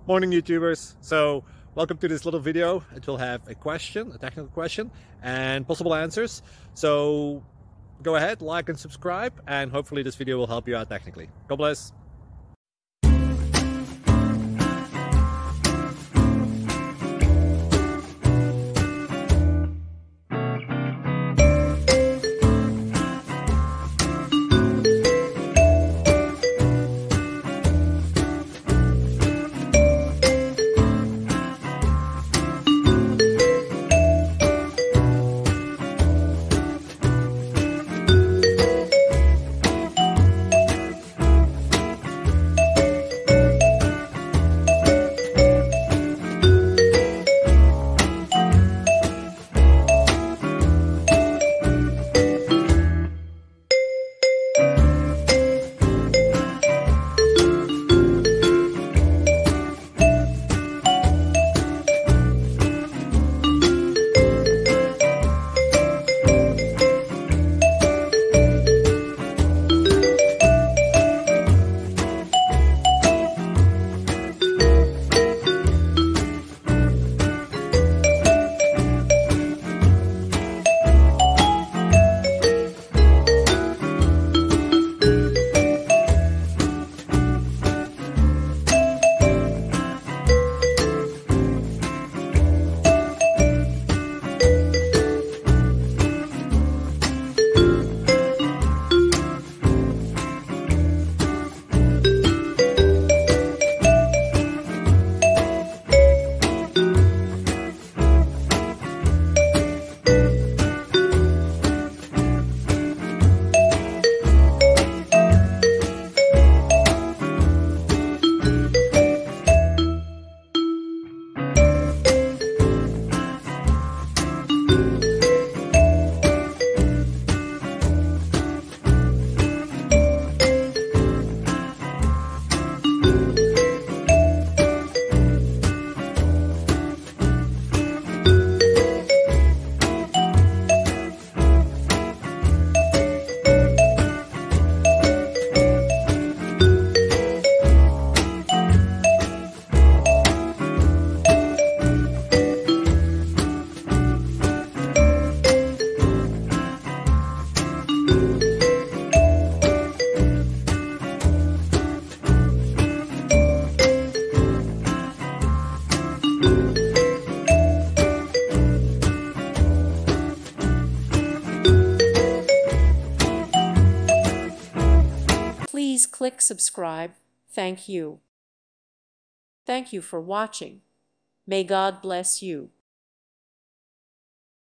Morning YouTubers. So welcome to this little video. It will have a question, a technical question, and possible answers. So go ahead, like and subscribe, and hopefully this video will help you out technically. God bless. Please click subscribe. Thank you. Thank you for watching. May God bless you.